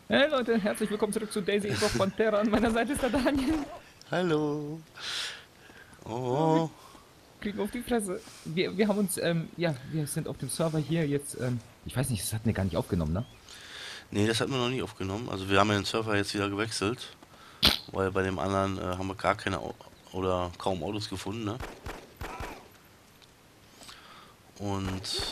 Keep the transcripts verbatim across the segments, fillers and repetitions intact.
Hey Leute, herzlich willkommen zurück zu Daisy Epoch von Terra. An meiner Seite ist der Daniel. Hallo. Oh, wir Oh, kriegen auf die Fresse. Wir, wir haben uns, ähm, ja, wir sind auf dem Server hier jetzt, ähm, ich weiß nicht, das hatten wir gar nicht aufgenommen, ne? nee, das hatten wir noch nie aufgenommen. Also wir haben ja den Server jetzt wieder gewechselt, weil bei dem anderen äh, haben wir gar keine Au oder kaum Autos gefunden, ne? Und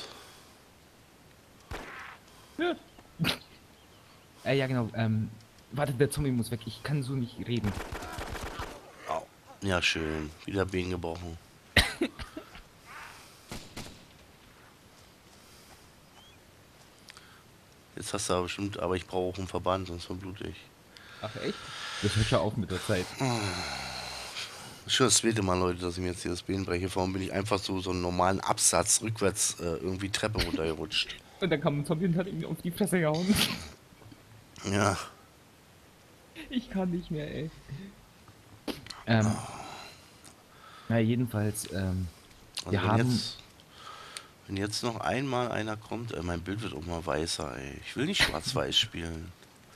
Ja. Äh, ja, genau, ähm, warte, der Zombie muss weg. Ich kann so nicht reden. au, ja, schön, wieder Bein gebrochen. Jetzt hast du aber bestimmt, aber ich brauche auch einen Verband, sonst verblute ich. Ach, echt? Das hört ja auf mit der Zeit. Das ist schon das zweite Mal, Leute, dass ich mir jetzt hier das Bein breche. Vorhin bin ich einfach so so einen normalen Absatz rückwärts äh, irgendwie Treppe runtergerutscht. Und dann kam ein Zombie und hat ihm auf die Fresse gehauen. Ja, Ich kann nicht mehr, ey. Ähm, na, jedenfalls, ähm, also wir wenn haben, jetzt Wenn jetzt noch einmal einer kommt, äh, mein Bild wird auch mal weißer, ey. Ich will nicht schwarz-weiß spielen.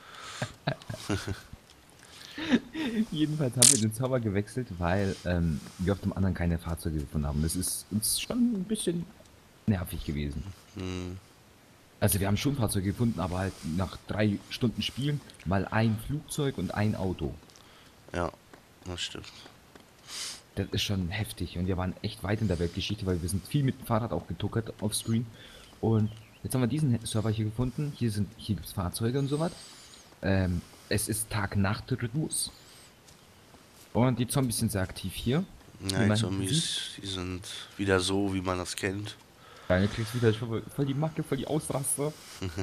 jedenfalls haben wir den Server gewechselt, weil, ähm, wir auf dem anderen keine Fahrzeuge gefunden haben. Das ist uns schon ein bisschen nervig gewesen. Hm, Also wir haben schon Fahrzeuge gefunden, aber halt nach drei Stunden Spielen mal ein Flugzeug und ein Auto. ja, das stimmt. Das ist schon heftig und wir waren echt weit in der Weltgeschichte, weil wir sind viel mit dem Fahrrad auch getuckert offscreen. Und jetzt haben wir diesen Server hier gefunden. Hier sind, hier gibt's Fahrzeuge und sowas. Ähm, es ist Tag-Nacht-Rhythmus. Und die Zombies sind sehr aktiv hier, wie Ja, die man sieht. Zombies, die sind wieder so, wie man das kennt. Daniel kriegst wieder voll, voll die Macke, voll die Ausraster.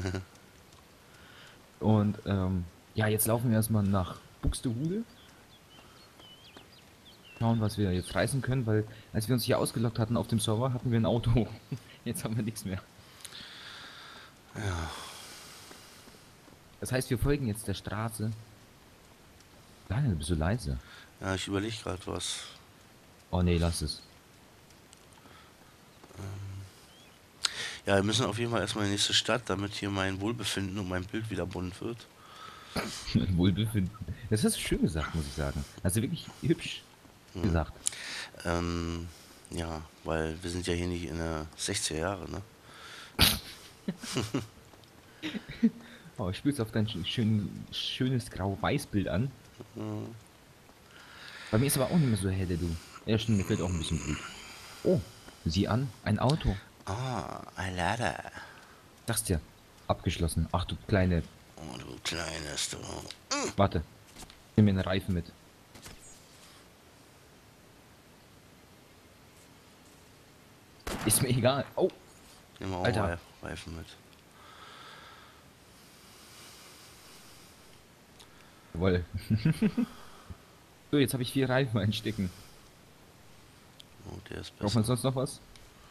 Und ähm, ja, jetzt laufen wir erstmal nach Buxtehude. Schauen, was wir jetzt reißen können, weil als wir uns hier ausgeloggt hatten auf dem Server, hatten wir ein Auto. Jetzt haben wir nichts mehr. Das heißt, wir folgen jetzt der Straße. Daniel, bist du leise? Ja, ich überlege gerade was. Oh nee, lass es. Ja, wir müssen auf jeden Fall erstmal in die nächste Stadt, damit hier mein Wohlbefinden und mein Bild wieder bunt wird. Wohlbefinden. Das hast du schön gesagt, muss ich sagen. Also wirklich hübsch Hm. gesagt. Ähm, ja, weil wir sind ja hier nicht in der sechziger Jahre, ne? Oh, ich spiel's auf dein sch- schön, schönes Grau-Weiß-Bild an. Hm. Bei mir ist aber auch nicht mehr so helle, du. Ja, stimmt, mir fehlt auch ein bisschen Blut. Oh, sieh an, ein Auto. Ah, ein Lader. Sag's dir. Abgeschlossen. Ach du kleine. Oh, du kleines, du. Warte. Nimm mir einen Reifen mit. Ist mir egal. Oh, Nehmen wir auch Alter. mal Reifen mit. Jawoll. So, jetzt habe ich vier Reifen einstecken. Oh, der ist Braucht man besser. sonst noch was?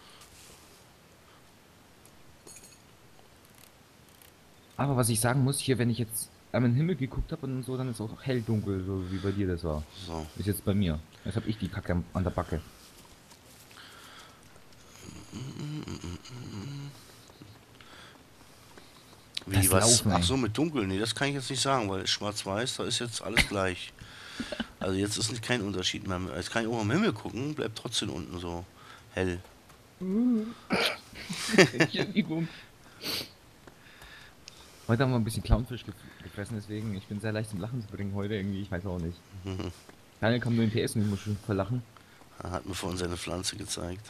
Aber was ich sagen muss, hier, wenn ich jetzt an den Himmel geguckt habe und so, dann ist auch hell dunkel, so wie bei dir das war. So. Ist jetzt bei mir. Jetzt habe ich die Kacke am- an der Backe. Wie, Das was? Laufen, Ach ey. so, mit dunkel? Nee, das kann ich jetzt nicht sagen, weil schwarz-weiß, da ist jetzt alles gleich. Also jetzt ist nicht kein Unterschied mehr. Jetzt kann ich auch am Himmel gucken, bleibt trotzdem unten so hell. Entschuldigung. Heute haben wir ein bisschen Clownfisch gef gefressen, deswegen ich bin sehr leicht zum Lachen zu bringen heute irgendwie, ich weiß auch nicht. Daniel kam nur in P S und ich muss schon verlachen. Er hat mir vorhin seine Pflanze gezeigt.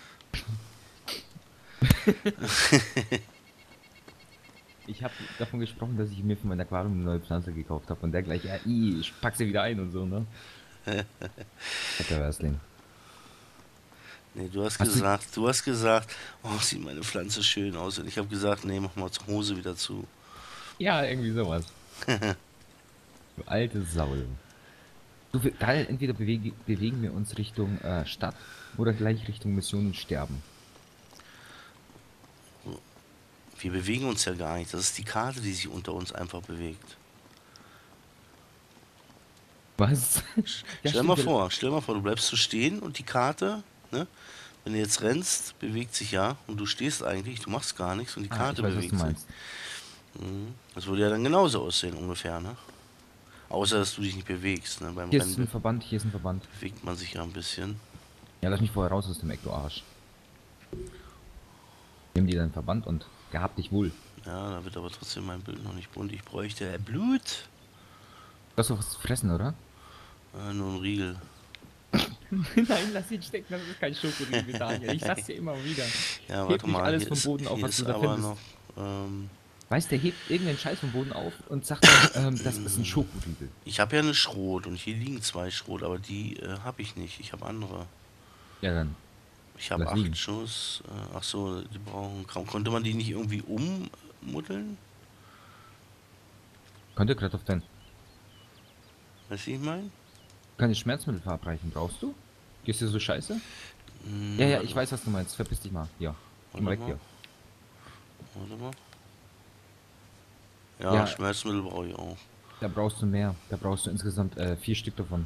Ich habe davon gesprochen, dass ich mir für mein Aquarium eine neue Pflanze gekauft habe und der gleich, ja, i, ich pack sie wieder ein und so, ne? Fetter Wrestling. Nee, du hast Hast du, gesagt, du hast gesagt, oh, sieht meine Pflanze schön aus. Und ich habe gesagt, nee, mach mal zur Hose wieder zu. ja, irgendwie sowas. Du alte Sau. Du, wir- Daniel, entweder bewege, bewegen wir uns Richtung äh, Stadt oder gleich Richtung Mission und sterben. Wir bewegen uns ja gar nicht. Das ist die Karte, die sich unter uns einfach bewegt. Was? Ja, Stell mal stimmt. Wir, vor, stell mal vor, du bleibst so stehen und die Karte, ne? Wenn du jetzt rennst, bewegt sich ja und du stehst eigentlich, du machst gar nichts und die ah, Karte ich weiß, was du bewegt sich. meinst. Mhm. Das würde ja dann genauso aussehen ungefähr, ne? Außer, dass du dich nicht bewegst, ne? Beim Hier ist Rennen ein be Verband, hier ist ein Verband. bewegt man sich ja ein bisschen. Ja, lass mich vorher raus aus dem Eck, du Arsch. Nimm dir deinen Verband und gehabt dich wohl. Ja, da wird aber trotzdem mein Bild noch nicht bunt. Ich bräuchte Blut. Du hast doch was zu fressen, oder? Äh, nur ein Riegel. Nein, lass ihn stecken, das ist kein Schokoriegel, Daniel. Ich sag's dir immer wieder. Ja, Heb warte nicht mal, alles hier vom ist, Boden auf, hier was du ist da aber findest. noch. Ähm, Weißt du, der hebt irgendeinen Scheiß vom Boden auf und sagt dann, ähm, das ist ein Schokoriegel. ich habe ja eine Schrot und hier liegen zwei Schrot, aber die äh, habe ich nicht. Ich habe andere. Ja, dann Ich habe lass acht liegen. Schuss. Äh, ach so, die brauchen kaum. Konnte man die nicht irgendwie ummuddeln? Könnte gerade auf dein. Weißt du, wie ich meine? Keine Schmerzmittel verabreichen, brauchst du? Gehst du so scheiße? Ja, Hm, ja, warte, ich weiß, was du meinst. Verpiss dich mal. Ja. Geh mal warte weg mal. hier. Warte mal. Ja, Ja, Schmerzmittel brauche ich auch. da brauchst du mehr. Da brauchst du insgesamt äh, vier Stück davon.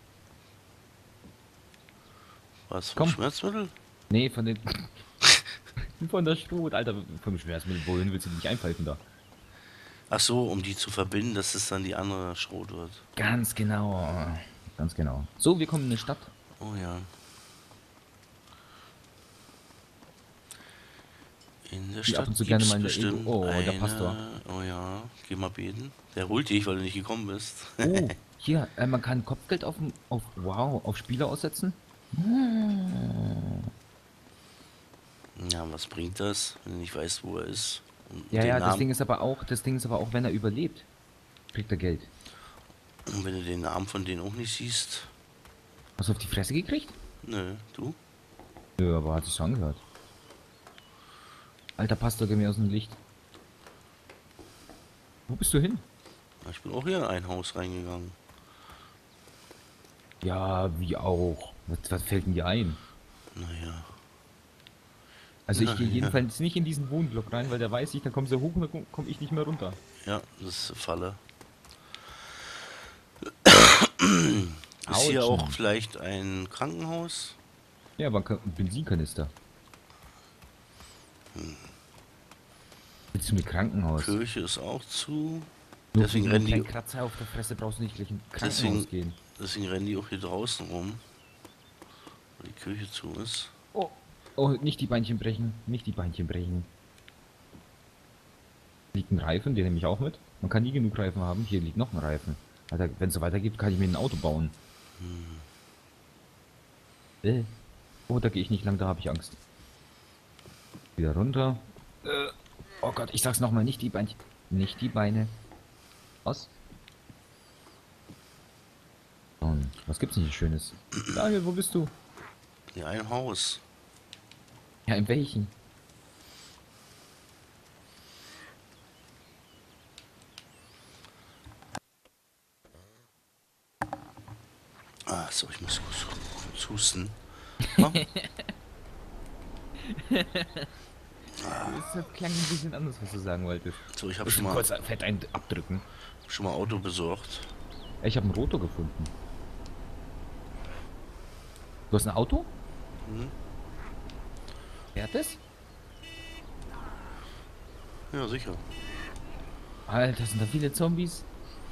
Was vom Komm. Schmerzmittel? Nee, von den. Von der Stroh, Alter, vom Schmerzmittel. Wohin willst du dich einpfeifen da? Ach so, um die zu verbinden, dass es dann die andere Schrot wird. Ganz genau. Ganz genau. So, wir kommen in eine Stadt. Oh ja. In der Die ab Stadt und zu gerne gibt's mal in der Ego. bestimmt Oh, der Pastor. eine. Oh ja, geh mal beten. Der holt dich, weil du nicht gekommen bist. Oh, hier, äh, man kann Kopfgeld auf, auf, wow, auf Spieler aussetzen. Hm. Ja, was bringt das, wenn du nicht weißt, wo er ist? Und Ja, den ja, das Namen, Ding ist aber auch, das Ding ist aber auch, wenn er überlebt, kriegt er Geld. und wenn du den Namen von denen auch nicht siehst. Hast du auf die Fresse gekriegt? Nö, du? Nö, aber hat sich so angehört. Alter Pastor, geh mir aus dem Licht. Wo bist du hin? Ich bin auch hier in ein Haus reingegangen. Ja, wie auch. Was, was fällt denn dir ein? Naja. Also ich gehe Naja. jedenfalls nicht in diesen Wohnblock rein, weil da weiß ich, dann kommen sie hoch und dann komme komm ich nicht mehr runter. Ja, das ist eine Falle. Ist hier auch Autschen. vielleicht ein Krankenhaus? Ja, aber ein Benzinkanister. Willst du mit Krankenhaus? Kirche ist auch zu. Nur Deswegen wegen einem rennen kleinen die, Kratzer auf der Fresse brauchst du nicht gleich ins deswegen, Krankenhaus gehen. deswegen rennen die auch hier draußen rum, weil die Kirche zu ist. Oh. Oh, nicht die Beinchen brechen. Nicht die Beinchen brechen. Liegt ein Reifen, den nehme ich auch mit. Man kann nie genug Reifen haben. Hier liegt noch ein Reifen. Alter, wenn es so weitergeht, kann ich mir ein Auto bauen. Äh. Oh, da gehe ich nicht lang, da habe ich Angst. Wieder runter. Äh. Oh Gott, ich sag's nochmal, nicht die Beinchen. Nicht die Beine. Was? Und was gibt's denn hier Schönes? Daniel, wo bist du? In einem Haus. Ja, in welchen? Ah, so, ich muss kurz husten. Oh, Das klang ein bisschen anders, was du sagen wolltest. so, ich habe Willst schon du mal, kurz fett ein abdrücken? schon mal Auto besorgt. Ja, ich habe ein Roto gefunden. Du hast ein Auto? Mhm. Fährt es? Ja, sicher. Alter, sind da viele Zombies?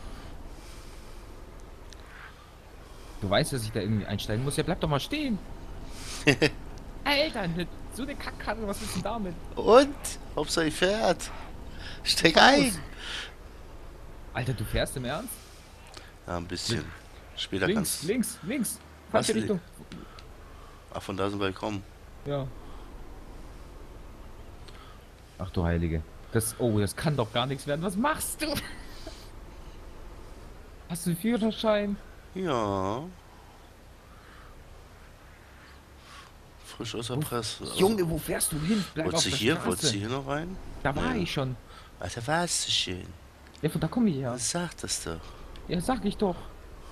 Du weißt, dass ich da irgendwie einsteigen muss. Ja, bleib doch mal stehen. Alter, ne, so eine Kackkarre, was ist denn damit? Und? Hauptsache ich fährt. Steig Aus. ein. Alter, du fährst im Ernst? Ja, ein bisschen. Später Links, kannst links, links. Was Falsche li- Richtung. Ach, von da sind wir gekommen. Ja. Ach du Heilige. Das, oh, das kann doch gar nichts werden. Was machst du? Hast du einen Führerschein? Ja. Frisch aus der Wo, Presse. Also, Junge, wo fährst du hin? Bleib wolltest auf du der hier, Straße. wolltest du hier noch rein? Da war Nee. ich schon. Alter, warst du schön. Ja, von da komme ich her. Was sagt das doch? Ja, sag ich doch.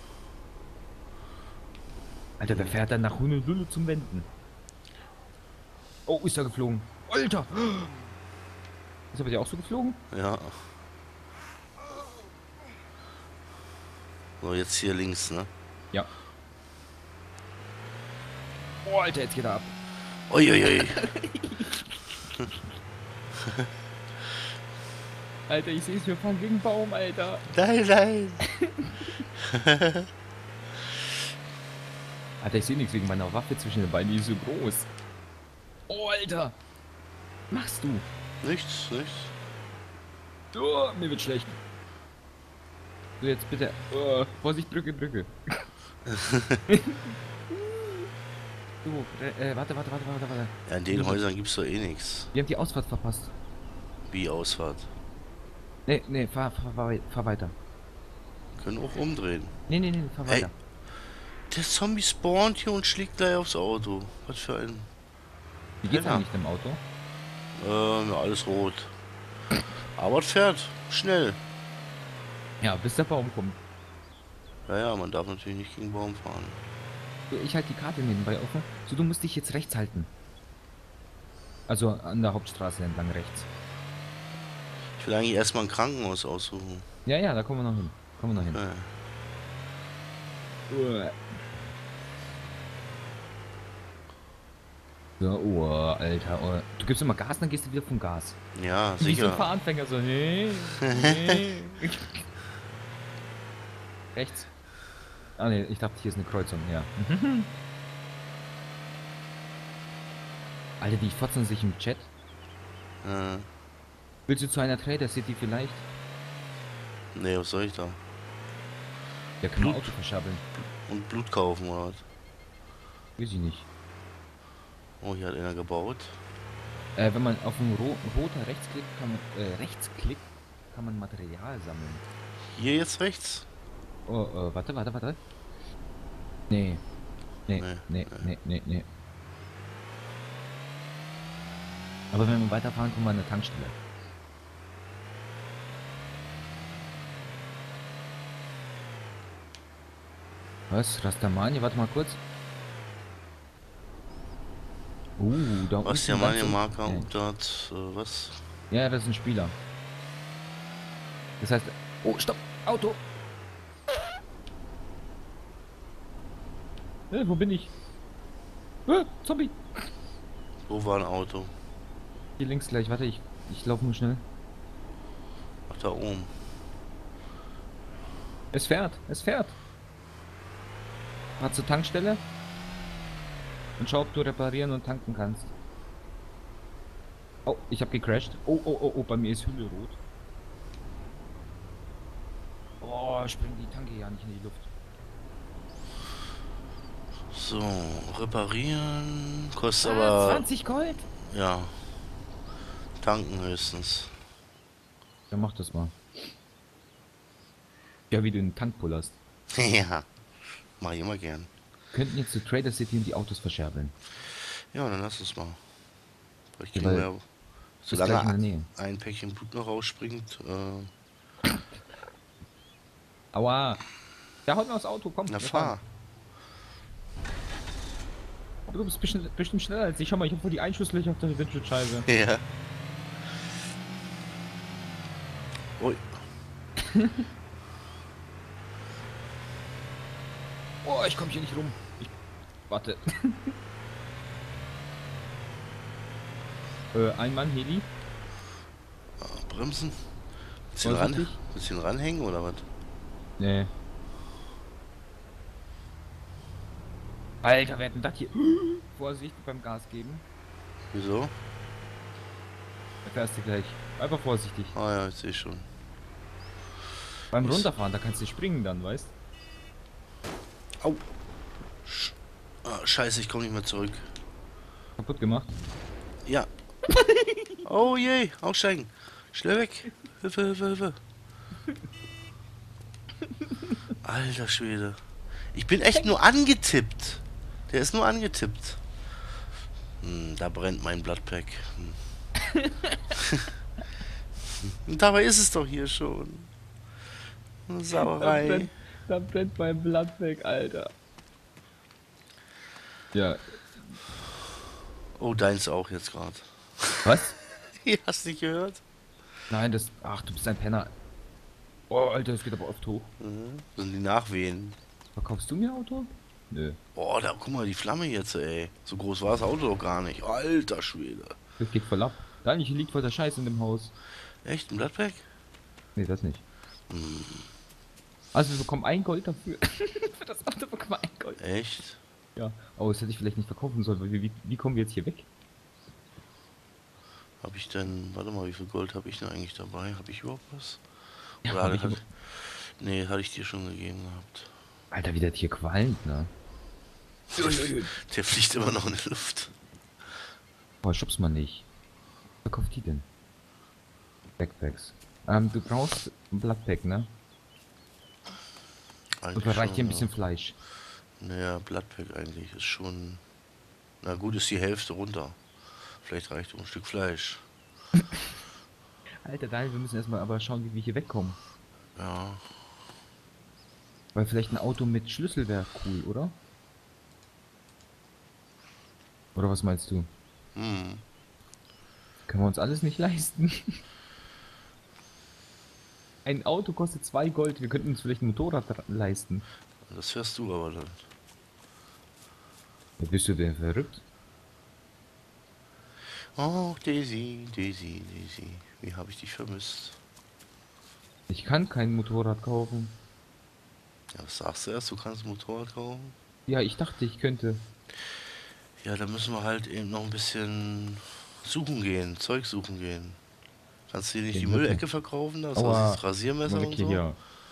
Alter, wer fährt dann nach Honolulu zum Wenden? Oh, ist er geflogen. Alter! Ist er bei dir auch so geflogen? Ja. So, jetzt hier links, ne? Ja. Oh, Alter, jetzt geht er ab. Uiuiui. Alter, ich sehe es, wir fahren gegen den Baum, Alter. Nein, nein. Alter, ich sehe nichts wegen meiner Waffe zwischen den Beinen, die ist so groß. Oh, Alter. Machst du? Nichts, nichts. Oh, mir wird schlecht. So, jetzt bitte. Oh, Vorsicht, Brücke, Brücke. So, äh, warte, warte, warte, warte, warte. Ja, in den Häusern gibt's doch eh nichts. Wir haben die Ausfahrt verpasst. Wie Ausfahrt. Nee, nee, fahr, fahr, fahr, wei- fahr weiter. Können auch umdrehen. Nee, nee, nee, fahr Ey. weiter. Der Zombie spawnt hier und schlägt gleich aufs Auto. Was für ein... Wie geht's Ja. eigentlich dem Auto? Ähm, ja, alles rot. Aber es fährt. Schnell. Ja, bis der Baum kommt. Ja, ja, man darf natürlich nicht gegen den Baum fahren. So, ich halte die Karte nebenbei offen. So, du musst dich jetzt rechts halten. Also an der Hauptstraße entlang rechts. Ich will eigentlich erstmal ein Krankenhaus aussuchen. Ja, ja, da kommen wir noch hin. Kommen wir noch hin. Ja. Uah. So, oh, Alter. Oh. Du gibst immer Gas, dann gehst du wieder vom Gas. Ja, Wie so ein sicher. Fahranfänger, so, nee, nee. Rechts. Ah, nee, ich dachte, hier ist eine Kreuzung, ja. Alter, die fotzen sich im Chat. Äh, Willst du zu einer Trader City vielleicht? nee, was soll ich da? Ja, können wir Blut. Auto verschabbeln. Und Blut kaufen oder was? Weiß ich nicht. Oh, hier hat einer gebaut. Äh, wenn man auf den ro roter Rechtsklick kann man, äh, Rechtsklick kann man Material sammeln. Hier jetzt rechts? Oh, äh, warte, warte, warte. Nee. Nee, Nee, nee, nee, nee, nee. Aber wenn wir weiterfahren, kommen wir an eine Tankstelle. Was? Rastamani? Warte mal kurz. Uh, da Was unten der ganz meine so- Marker Nee. und dort, äh, was? Ja, das ist ein Spieler. Das heißt... Oh, stopp! Auto! Äh, wo bin ich? Äh, Zombie! Wo war ein Auto? Hier links gleich, warte, ich, ich laufe nur schnell. Ach, da oben. Es fährt, es fährt. Fahr zur Tankstelle. Und schau, ob du reparieren und tanken kannst. Oh, ich hab gecrashed. Oh, oh, oh, oh, bei mir ist Hülle rot. Oh, springt die Tanke ja nicht in die Luft. So, reparieren. Kostet Ah, aber. zwanzig Gold? Ja. Tanken höchstens. Ja, mach das mal. Ja, wie du den Tank pullerst. Ja. Mach ich immer gern. Könnten jetzt zu Trader City und die Autos verscherbeln. Ja, dann lass uns mal. Vielleicht Ja, kriegen weil wir ja. ist gleich in der Solange Nähe. ein Päckchen Blut noch rausspringt. Äh, Aua. Ja, haut mal aufs Auto, komm. na wir fahr. fahren. Aber du bist bestimmt, bestimmt schneller als ich. Schau mal, ich hab wohl die Einschusslöcher auf der Windschutzscheibe. Ja. Ui. Oh, ich komm hier nicht rum. Ich, warte. äh, ein Mann, Heli. Bremsen. Bisschen, ran, Vorsichtig. bisschen ranhängen oder was? Nee. Alter, wer hat denn das hier? Vorsicht beim Gas geben. Wieso? Da fährst du gleich. Einfach vorsichtig. Ah ja, ich sehe schon. Beim Was? Runterfahren, da kannst du springen dann, weißt? Au. Sch ah, scheiße, ich komme nicht mehr zurück. Kaputt gemacht. Ja. Oh je, aussteigen. Schnell weg. Hilfe, Hilfe, Hilfe. Alter Schwede. Ich bin echt nur angetippt. Der ist nur angetippt. Hm, da brennt mein Bloodpack. Hm. Und dabei ist es doch hier schon. Eine Da Sauerei. brennt, da brennt mein Blatt weg, Alter. Ja. Oh, deins auch jetzt gerade. Was? Ja, hast nicht gehört? Nein, das. Ach, du bist ein Penner. Oh, Alter, das geht aber oft hoch. Mhm. Das sind die Nachwehen. Verkaufst du mir Auto? Nö. Oh, da guck mal die Flamme jetzt, ey. So groß war das Auto doch gar nicht. Alter Schwede. Das geht voll ab. Da nicht liegt voll der Scheiß in dem Haus. Echt, ein Bloodpack? Nee, das nicht. Hm, Also wir bekommen ein Gold dafür. Für das Auto bekommen wir ein Gold. echt? Ja. Aber das hätte ich vielleicht nicht verkaufen sollen, weil wir, wie, wie kommen wir jetzt hier weg? Habe ich denn, warte mal, wie viel Gold habe ich denn eigentlich dabei? Habe ich überhaupt was? Ja, Oder habe hatte, ich hatte, aber. nee, hatte ich dir schon gegeben gehabt. Alter, wie das hier qualmt, ne? Der, f- der fliegt immer noch in der Luft. Boah, schubst man nicht. Wer kauft die denn? Backpacks. Ähm, du brauchst ein Bloodpack, ne? Und da Eigentlich reicht hier ein schon, ja. bisschen Fleisch. Naja, Bloodpack eigentlich ist schon, na gut, ist die Hälfte runter. Vielleicht reicht auch ein Stück Fleisch. Alter, Daniel, wir müssen erstmal aber schauen, wie wir hier wegkommen. Ja, Weil vielleicht ein Auto mit Schlüssel wäre cool, oder? Oder was meinst du? hm, Können wir uns alles nicht leisten? Ein Auto kostet zwei Gold. Wir könnten uns vielleicht ein Motorrad ra- leisten. das fährst du aber dann. Ja, bist du denn verrückt? Oh, Daisy, Daisy, Daisy, wie habe ich dich vermisst? Ich kann kein Motorrad kaufen. Ja, was sagst du erst? Du kannst ein Motorrad kaufen? Ja, ich dachte, ich könnte. Ja, da müssen wir halt eben noch ein bisschen suchen gehen, Zeug suchen gehen. Kannst du dir nicht die Den Möcke. Müllecke verkaufen, das also Aua. dieses Komm mal Rasiermesser weg und hier, so? hier.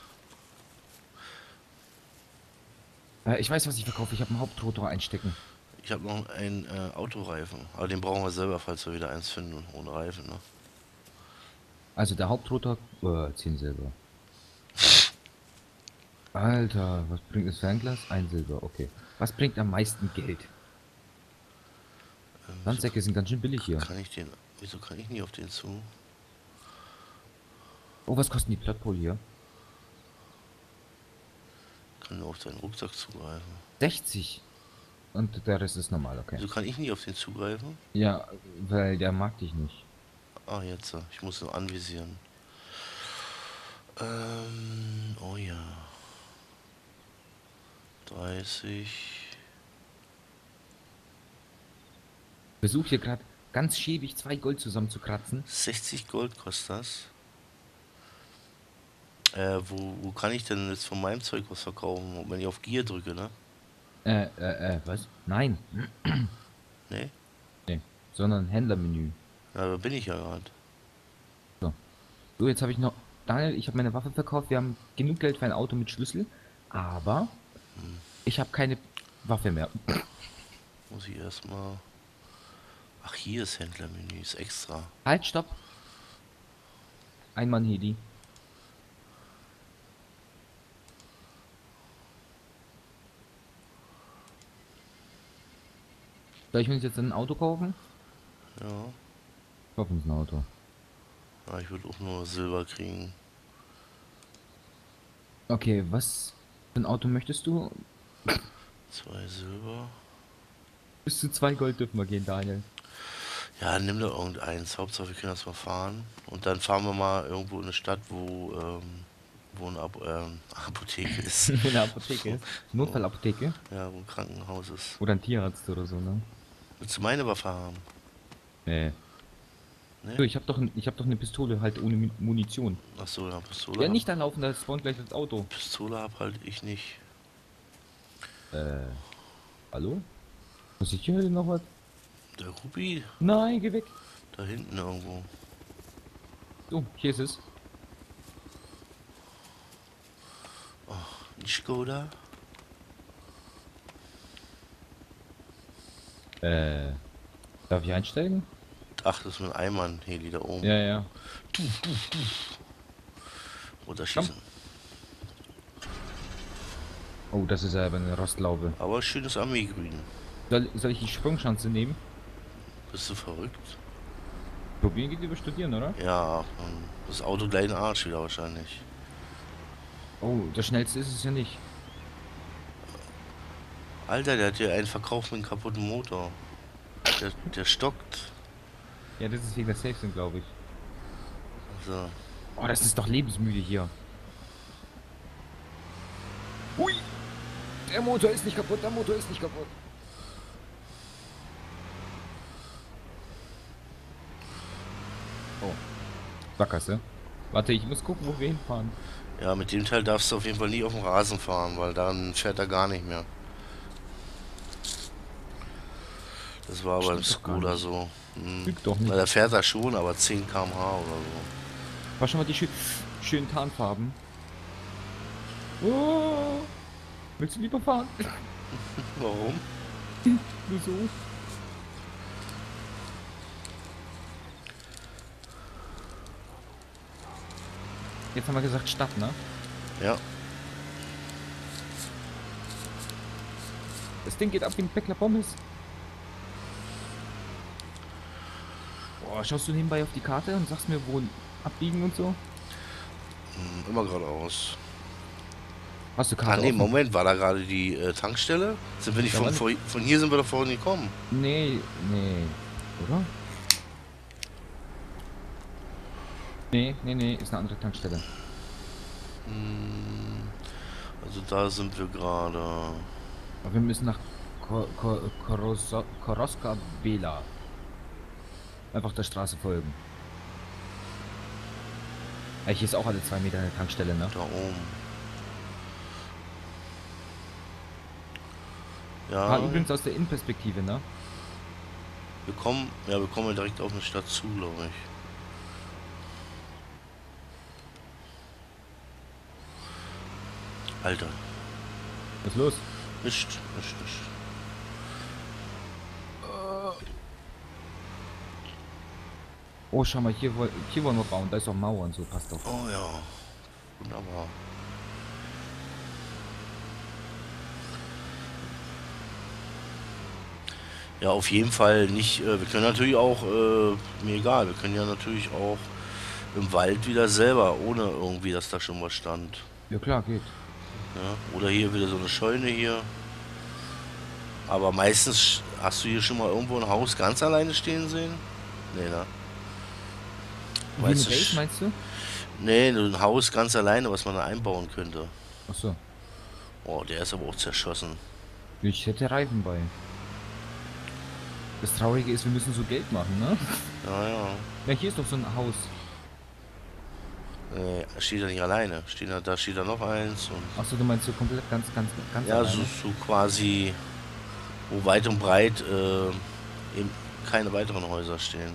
Äh, ich weiß, was ich verkaufe. Ich habe einen Hauptrotor einstecken. Ich habe noch einen äh, Autoreifen, aber den brauchen wir selber, falls wir wieder eins finden ohne Reifen, ne? Also der Hauptrotor, äh, zehn Silber. Alter, was bringt das Fernglas? Ein Silber, okay. Was bringt am meisten Geld? Ähm, wieso Sandsäcke sind ganz schön billig k- hier. kann ich den, wieso kann ich nie auf den zu? Oh, was kosten die Plattpole hier? Kann nur auf deinen Rucksack zugreifen. sechzig. Und der Rest ist normal, okay. Wieso kann ich nie auf den zugreifen? Ja, weil der mag dich nicht. Ah, jetzt, äh, ich muss nur anvisieren. Ähm, oh ja. dreißig. Versuch hier gerade ganz schäbig zwei Gold zusammenzukratzen. sechzig Gold kostet das. Äh, wo, wo kann ich denn jetzt von meinem Zeug was verkaufen? Wenn ich auf Gier drücke, ne? Äh, äh, äh, was? Nein. Ne? Nee. Sondern Händlermenü. Ja, da bin ich ja gerade. So. So, jetzt habe ich noch. Daniel, ich habe meine Waffe verkauft. Wir haben genug Geld für ein Auto mit Schlüssel. Aber ich habe keine Waffe mehr. Muss ich erstmal. Ach, hier ist Händlermenü, ist extra. Halt, stopp. Ein Mann Heli. Soll ich uns jetzt ein Auto kaufen? Ja. Kaufen uns ein Auto. Ja, ich würde auch nur Silber kriegen. Okay, was für ein Auto möchtest du? Zwei Silber. Bis zu zwei Gold dürfen wir gehen, Daniel. Ja, nimm doch irgendeins. Hauptsache, wir können das mal fahren. Und dann fahren wir mal irgendwo in eine Stadt, wo, ähm, wo eine Ap ähm, Apotheke ist. Wo eine Apotheke ist. Wo, Notfallapotheke. ja, wo ein Krankenhaus ist. Oder ein Tierarzt oder so, ne? Willst du meine Waffe haben? Nee. Ne? So, ich hab doch, ein- ich hab doch eine Pistole, halt ohne Mu- Munition. Achso, ja, Pistole. Ja, hab- nicht da laufen, da spawnt gleich das Auto. Pistole hab halt ich nicht. Äh, hallo? Muss ich hier noch was? Der Ruby? Nein, geh weg. Da hinten irgendwo. So, hier ist es. Ein Skoda? Äh, darf ich einsteigen? Ach, das ist mit Eimern, Heli da oben. Ja, ja. Runterschießen. Oh, das ist aber eine Rostlaube. Aber schönes Armeegrün. Soll, soll ich die Sprungschanze nehmen? Bist du verrückt? Probieren geht über Studieren, oder? Ja, ähm, das Auto gleich in den Arsch wieder wahrscheinlich. Oh, das schnellste ist es ja nicht. Alter, der hat hier einen verkauft mit einem kaputten Motor. Der, der stockt. Ja, das ist wegen der Safe, glaube ich. So. Oh, das ist doch lebensmüde hier. Hui! Der Motor ist nicht kaputt, der Motor ist nicht kaputt. Oh. Sackgasse. Warte, ich muss gucken, wo wir hinfahren. Ja, mit dem Teil darfst du auf jeden Fall nie auf dem Rasen fahren, weil dann fährt er gar nicht mehr. Das war beim Stimmt doch gar Skoda nicht. so. Hm. Lügt doch Na, nicht. der fährt er schon, aber zehn Kilometer pro Stunde oder so. War schon mal die schö schönen Tarnfarben. Oh, willst du lieber fahren? Warum? Nur so. Jetzt haben wir gesagt Stadt, ne? Ja. Das Ding geht ab wie ein Bäckler Pommes. Boah, schaust du nebenbei auf die Karte und sagst mir, wo abbiegen und so? Hm, immer geradeaus. Hast du Ah Karte nee, offen? Moment, war da gerade die äh, Tankstelle? Sind wir nicht Da von, war nicht. von, von hier sind wir doch vorhin gekommen. Nee, nee. Oder? Nee, nee, nee, ist eine andere Tankstelle. Hm, also da sind wir gerade. Aber wir müssen nach Ko Ko Koroso Koroska Bela. Einfach der Straße folgen. Ja, hier ist auch alle zwei Meter eine Tankstelle, ne? Da oben. Ah, Ja, übrigens aus der Innenperspektive, ne? wir kommen, ja, wir kommen ja direkt auf eine Stadt zu, glaube ich. Alter, Was ist los? nicht, nicht, nicht. Oh, schau mal, hier, woll- hier wollen wir bauen. Da ist auch Mauer und so, passt doch. Oh ja, wunderbar. Ja, auf jeden Fall nicht. Äh, wir können natürlich auch, äh, mir egal, wir können ja natürlich auch im Wald wieder selber, ohne irgendwie, dass da schon was stand. Ja, klar, geht. Ja? Oder hier wieder so eine Scheune hier. Aber meistens hast du hier schon mal irgendwo ein Haus ganz alleine stehen sehen? Nee, ne? Wie eine Base, Meistens. meinst du? Nee, nur ein Haus ganz alleine, was man da einbauen könnte. Ach so. Oh, der ist aber auch zerschossen. Ich hätte Reifen bei. Das Traurige ist, wir müssen so Geld machen, ne? Ja, ja. Ja, hier ist doch so ein Haus. Nee, steht er nicht alleine. Steht da, da steht da noch eins und. Ach so, du meinst so komplett ganz, ganz, ganz Ja, so, alleine? so quasi, wo weit und breit äh, eben keine weiteren Häuser stehen.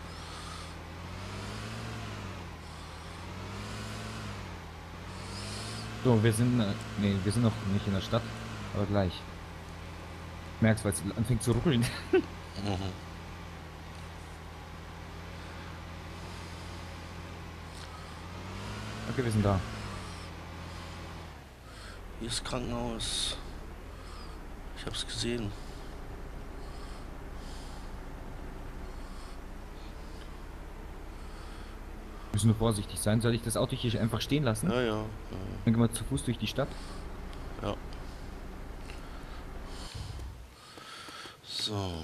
So, wir sind, äh, nee, wir sind noch nicht in der Stadt, aber gleich. Merkst, weil es anfängt zu ruckeln. Mhm. Okay, wir sind da. Hier ist Krankenhaus. Ich hab's gesehen. Wir müssen nur vorsichtig sein. Soll ich das Auto hier einfach stehen lassen? Ja, ja. Dann gehen wir zu Fuß durch die Stadt. Ja. So.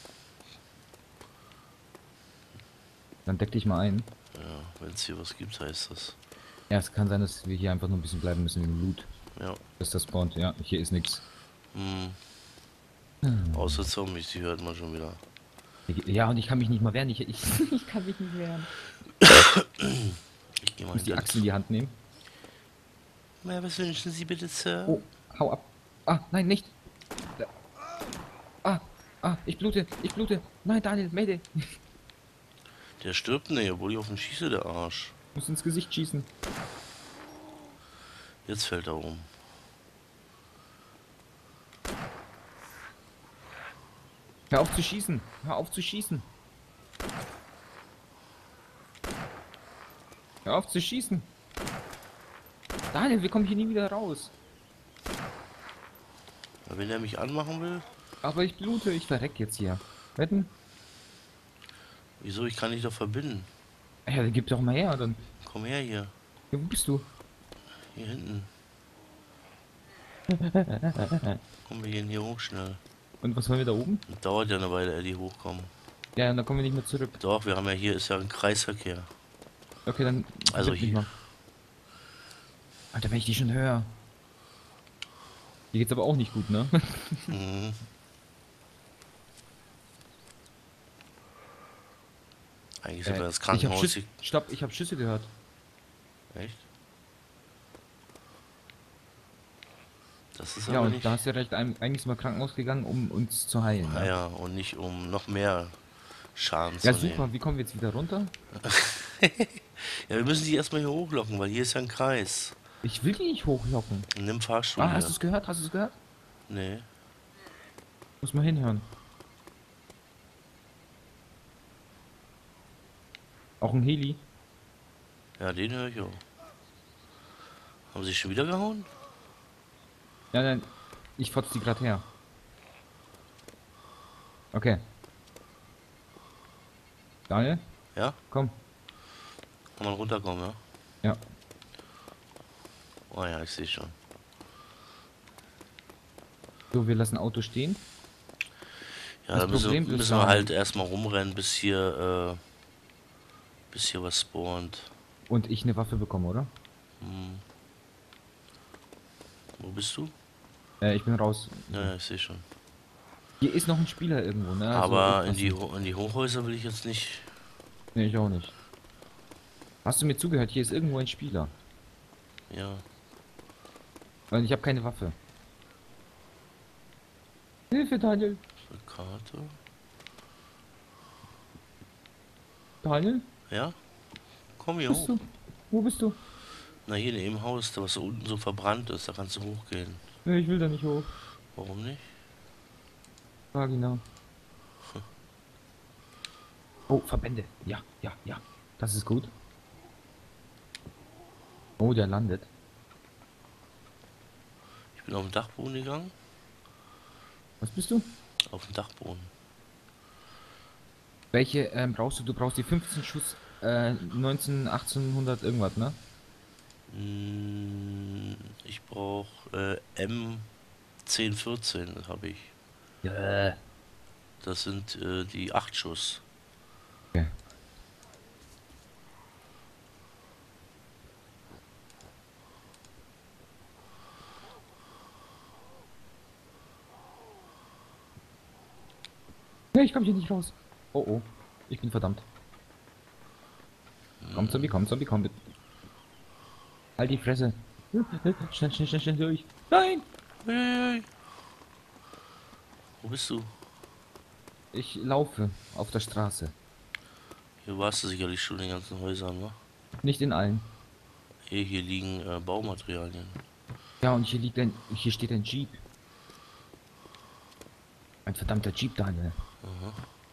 Dann deck dich mal ein. Ja, wenn es hier was gibt, heißt das. Ja, es kann sein, dass wir hier einfach nur ein bisschen bleiben müssen im Loot. Ja. Bis das spawnt. Ja, hier ist nichts. Hm. Außer Zombies, die hört man schon wieder. Ja, und ich kann mich nicht mal wehren. Ich, ich, ich kann mich nicht wehren. Ich gehe Ich mal muss die hinter. Axt in die Hand nehmen. Na, was wünschen Sie bitte, Sir? Oh, hau ab. Ah, nein, nicht. Da. Ah, ah, ich blute, ich blute. Nein, Daniel, Mayday. Der stirbt nicht, obwohl ich auf ihn schieße, der Arsch. Ich muss ins Gesicht schießen. Jetzt fällt er um. Hör auf zu schießen. Hör auf zu schießen. Hör auf zu schießen. Daniel, wir kommen hier nie wieder raus. Wenn er mich anmachen will, Aber ich blute, ich verreck jetzt hier. Wetten? wieso? Ich kann dich doch verbinden. Ja, dann gib doch mal her, dann. Komm her hier. Ja, wo bist du? Hier hinten. Kommen wir gehen hier hoch schnell. Und was wollen wir da oben? Das dauert ja eine Weile, ehe die hochkommen. Ja, dann kommen wir nicht mehr zurück. Doch, wir haben ja hier, ist ja ein Kreisverkehr. Okay, dann. Also verbind mich hier. mal. Alter, wenn ich die schon höre. Hier geht's aber auch nicht gut, ne? Mhm. Eigentlich sind wir Äh, das ich hab Krankenhaus. Schüsse. hier- Stopp, ich hab Schüsse gehört. Echt? Das ist Ja, aber und nicht. da hast du ja recht, ein- eigentlich sind wir Krankenhaus gegangen, um uns zu heilen, Ah ja? ja, und nicht um noch mehr Schaden Ja, zu nehmen. super, wie kommen wir jetzt wieder runter? Ja, wir müssen die erstmal hier hochlocken, weil hier ist ja ein Kreis. Ich will die nicht hochlocken. Nimm Fahrstuhl Ah, hast hier. du es gehört? Hast du es gehört? Nee. Muss mal hinhören. Auch ein Heli? Ja, den höre ich auch. Haben sie schon wieder gehauen? Nein, nein, ich fotz die gerade her. Okay, Daniel, Ja? komm. Kann man runterkommen, ja? Ja, Oh ja, ich sehe schon. so, wir lassen Auto stehen. Ja, Das da müssen, Problem ist, müssen wir halt Daniel, erstmal rumrennen, bis hier, äh, bis hier was spawnt. und ich eine Waffe bekomme, oder? Hm. Wo bist du? Äh, ich bin raus. Ja, So. ja, ich sehe schon. Hier ist noch ein Spieler irgendwo, ne? Also Aber in die, aufpassen. Ho- in die Hochhäuser will ich jetzt nicht. Nee, ich auch nicht. Hast du mir zugehört? Hier ist irgendwo ein Spieler. Ja. Und ich habe keine Waffe. Hilfe, Daniel. Eine Karte. Daniel? Ja? Komm hier Wo bist hoch. du? Wo bist du? Na, hier neben dem Haus, da was da unten so verbrannt ist, da kannst du hochgehen. Nee, ich will da nicht hoch. Warum nicht? Vagina. Oh, Verbände. Ja, ja, ja. Das ist gut. Oh, der landet. Ich bin auf den Dachboden gegangen. Was bist du? Auf den Dachboden. Welche ähm, brauchst du? Du brauchst die fünfzehn Schuss äh, neunzehn, achtzehnhundert irgendwas, ne? Hm, ich brauche äh, M zehn vierzehn, das habe ich. Ja. Das sind äh, die acht Schuss. Okay. Nee, ich komme hier nicht raus. Oh oh. Ich bin verdammt. Komm, Zombie, komm, Zombie, komm. Bitte. Halt die Fresse. Schnell, schnell, schnell, schnell durch. Nein! Hey, wo bist du? Ich laufe auf der Straße. Hier warst du sicherlich schon in den ganzen Häusern, ne? Nicht in allen. Hier, hier liegen äh, Baumaterialien. Ja, und hier liegt ein, hier steht ein Jeep. Ein verdammter Jeep, Daniel. Aha.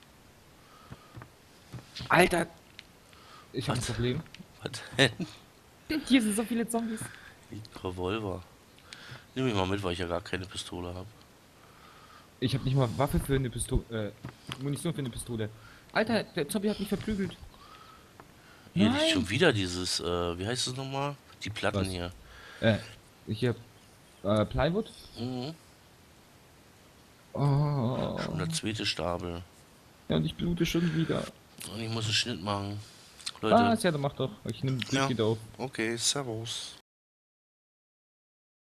Alter! Ich habe ein Was? Problem. Was denn? Hier sind so viele Zombies. Liegt ein Revolver. Nimm mich mal mit, weil ich ja gar keine Pistole habe. Ich habe nicht mal Waffe für eine Pistole, äh, Munition für eine Pistole. Alter, der Zombie hat mich verprügelt. Hier liegt Nein! schon wieder dieses, äh, wie heißt es nochmal? Die Platten Was? hier. Äh, hier, äh, Plywood? Mhm. Oh, Schon der zweite Stapel. ja, und ich blute schon wieder. Und ich muss einen Schnitt machen. Leute, Was? Ja, dann mach doch. Ich nehme ja, wieder auf. okay, servus.